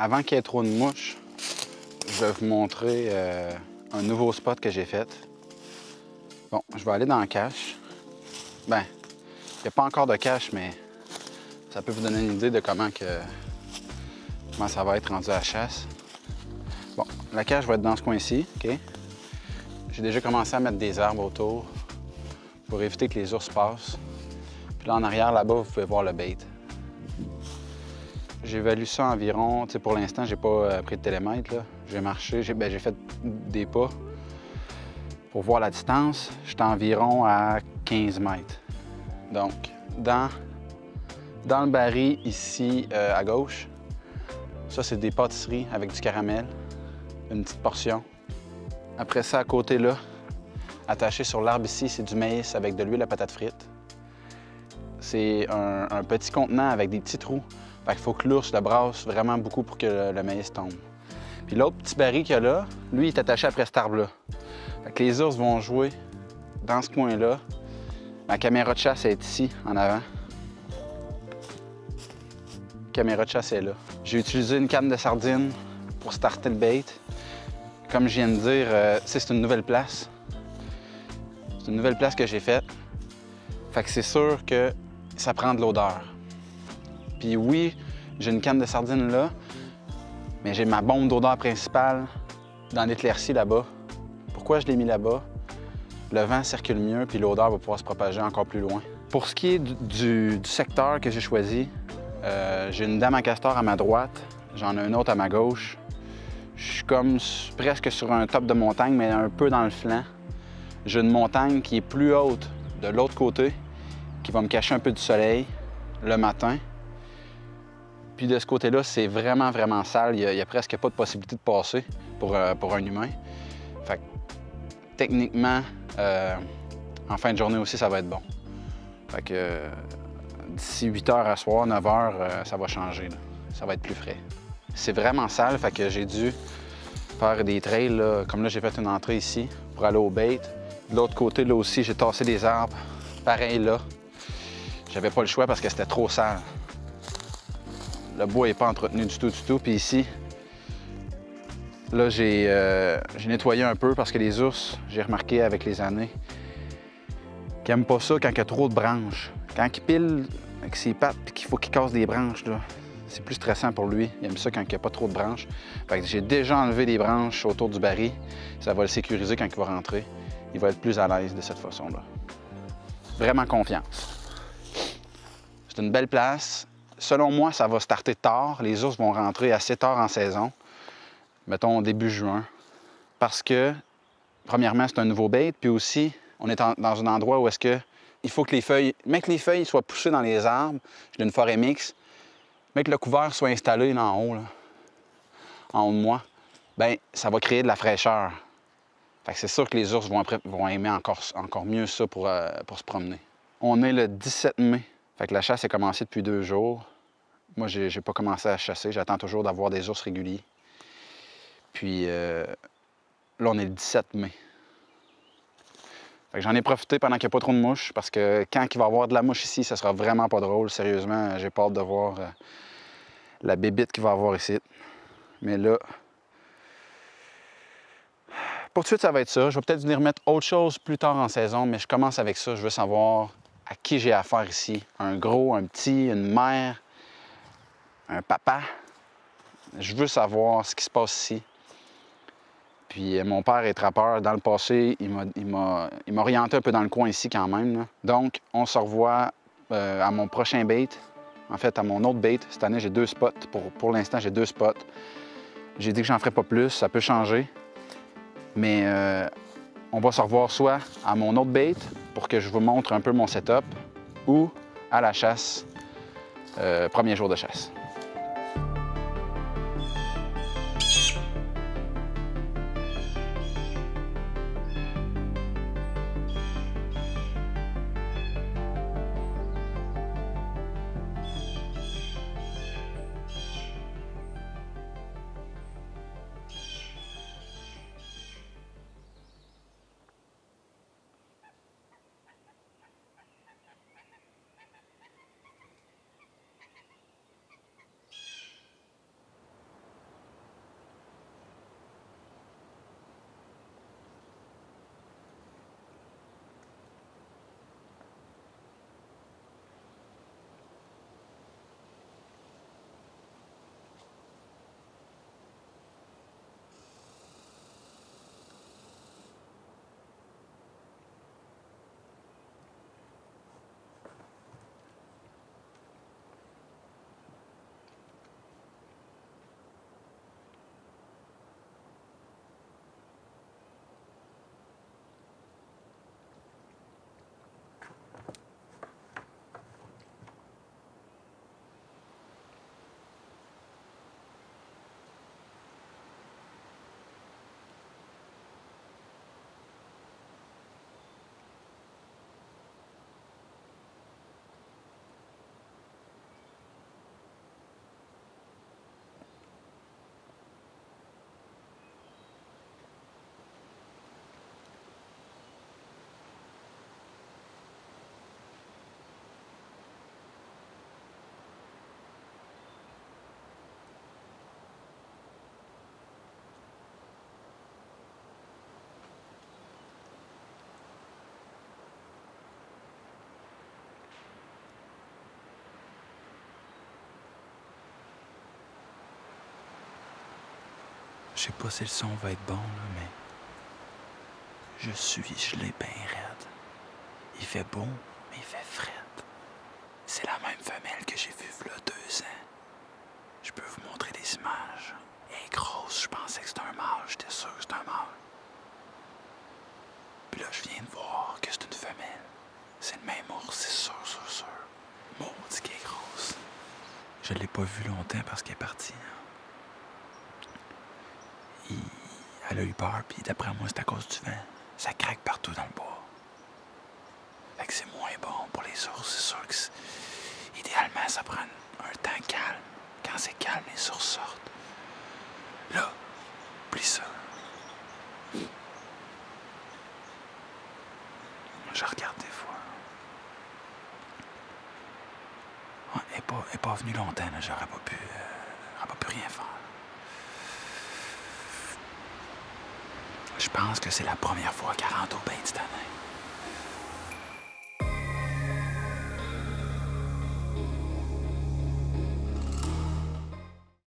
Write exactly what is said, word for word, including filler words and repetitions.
avant qu'il y ait trop de mouches, je vais vous montrer euh, un nouveau spot que j'ai fait. Bon, je vais aller dans la cache. Ben, il n'y a pas encore de cache, mais ça peut vous donner une idée de comment, que, comment ça va être rendu à la chasse. Bon, la cache va être dans ce coin-ci, OK? J'ai déjà commencé à mettre des arbres autour pour éviter que les ours passent. Puis là, en arrière, là-bas, vous pouvez voir le bait. J'évalue ça environ, tu sais, pour l'instant, j'ai pas euh, pris de télémètre, là. J'ai marché, j'ai ben, j'ai fait des pas pour voir la distance. J'étais environ à quinze mètres. Donc, dans, dans le baril, ici, euh, à gauche, ça, c'est des pâtisseries avec du caramel, une petite portion. Après ça, à côté, là, attaché sur l'arbre ici, c'est du maïs avec de l'huile à patate frite. C'est un, un petit contenant avec des petits trous. Fait qu'il faut que l'ours le brasse vraiment beaucoup pour que le, le maïs tombe. Puis l'autre petit baril qu'il y a là, lui, il est attaché après cet arbre-là. Fait que les ours vont jouer dans ce coin-là. Ma caméra de chasse est ici, en avant. La caméra de chasse est là. J'ai utilisé une canne de sardines pour starter le bait. Comme je viens de dire, euh, c'est une nouvelle place. C'est une nouvelle place que j'ai faite. Fait que c'est sûr que ça prend de l'odeur. Puis oui, j'ai une canne de sardines là, mais j'ai ma bombe d'odeur principale dans l'éclaircie là-bas. Pourquoi je l'ai mis là-bas? Le vent circule mieux, puis l'odeur va pouvoir se propager encore plus loin. Pour ce qui est du, du, du secteur que j'ai choisi, euh, j'ai une dame à castor à ma droite, j'en ai une autre à ma gauche. Je suis comme presque sur un top de montagne, mais un peu dans le flanc. J'ai une montagne qui est plus haute de l'autre côté, qui va me cacher un peu du soleil le matin. Puis de ce côté-là, c'est vraiment, vraiment sale. Il n'y a, a presque pas de possibilité de passer pour, euh, pour un humain. Fait que, techniquement, euh, en fin de journée aussi, ça va être bon. Fait que euh, d'ici huit heures à soir, neuf heures, euh, ça va changer. Là. Ça va être plus frais. C'est vraiment sale, fait que j'ai dû faire des trails. Là. Comme là, j'ai fait une entrée ici pour aller au bait. De l'autre côté, là aussi, j'ai tassé des arbres. Pareil là. J'avais pas le choix parce que c'était trop sale. Le bois n'est pas entretenu du tout, du tout. Puis ici, là, j'ai euh, nettoyé un peu parce que les ours, j'ai remarqué avec les années, qu'ils n'aiment pas ça quand il y a trop de branches. Quand il pile avec ses pattes et qu'il faut qu'il casse des branches, c'est plus stressant pour lui. Il aime ça quand il n'y a pas trop de branches. Fait que j'ai déjà enlevé des branches autour du baril. Ça va le sécuriser quand il va rentrer. Il va être plus à l'aise de cette façon-là. Vraiment confiance. C'est une belle place. Selon moi, ça va starter tard. Les ours vont rentrer assez tard en saison, mettons début juin, parce que, premièrement, c'est un nouveau bait, puis aussi, on est en, dans un endroit où est-ce que il faut que les feuilles, mais que les feuilles soient poussées dans les arbres, j'ai une forêt mixte, mais que le couvert soit installé là, en haut, là, en haut de moi, bien, ça va créer de la fraîcheur. Fait que c'est sûr que les ours vont, vont aimer encore, encore mieux ça pour, euh, pour se promener. On est le dix-sept mai. Fait que la chasse est commencée depuis deux jours. Moi, j'ai pas commencé à chasser. J'attends toujours d'avoir des ours réguliers. Puis euh, là, on est le dix-sept mai. Fait que j'en ai profité pendant qu'il n'y a pas trop de mouches, parce que quand il va y avoir de la mouche ici, ça sera vraiment pas drôle. Sérieusement, j'ai pas hâte de voir euh, la bébite qu'il va y avoir ici. Mais là, pour tout de suite, ça va être ça. Je vais peut-être venir mettre autre chose plus tard en saison, mais je commence avec ça. Je veux savoir à qui j'ai affaire ici. Un gros, un petit, une mère, un papa. Je veux savoir ce qui se passe ici. Puis mon père est trappeur. Dans le passé, il m'a orienté un peu dans le coin ici quand même. Là. Donc, on se revoit euh, à mon prochain bait. En fait, à mon autre bait. Cette année, j'ai deux spots. Pour, pour l'instant, j'ai deux spots. J'ai dit que j'en ferais pas plus. Ça peut changer. Mais euh, on va se revoir soit à mon autre bait pour que je vous montre un peu mon setup ou à la chasse, euh, premier jour de chasse. Je sais pas si le son va être bon, là, mais je suis gelé bien raide. Il fait beau, mais il fait fret. C'est la même femelle que j'ai vue il y a deux ans. Je peux vous montrer des images. Elle est grosse, je pensais que c'était un mâle, j'étais sûr que c'était un mâle. Puis là, je viens de voir que c'est une femelle. C'est le même ours, c'est sûr, sûr, sûr. Maudit qu'elle est grosse. Je l'ai pas vue longtemps parce qu'elle est partie. Il... Elle a eu peur, puis d'après moi, c'est à cause du vent. Ça craque partout dans le bois. Fait que c'est moins bon pour les ours, c'est sûr que c'est... idéalement, ça prend un temps calme. Quand c'est calme, les ours sortent. Là, oublie ça. Je regarde des fois. Ouais, elle n'est pas, elle est pas venue longtemps, là. J'aurais pas pu... Euh, j'aurais pas pu rien faire. Je pense que c'est la première fois qu'elle rentre